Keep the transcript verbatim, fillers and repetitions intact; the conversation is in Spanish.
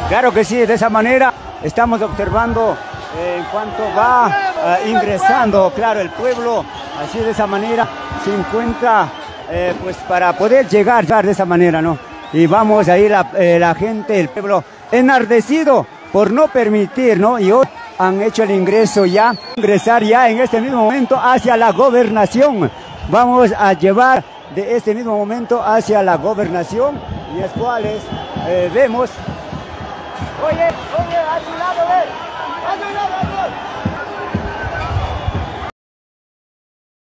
Claro que sí, de esa manera estamos observando eh, en cuanto va eh, ingresando, claro, el pueblo, así de esa manera se encuentra, eh, pues para poder llegar, llegar de esa manera, ¿no? Y vamos ahí la, eh, la gente, el pueblo enardecido por no permitir, ¿no? Y hoy han hecho el ingreso ya, ingresar ya en este mismo momento hacia la gobernación. Vamos a llevar de este mismo momento hacia la gobernación, y las cuales eh, vemos. Oye, oye, a tu lado, ve, a tu lado.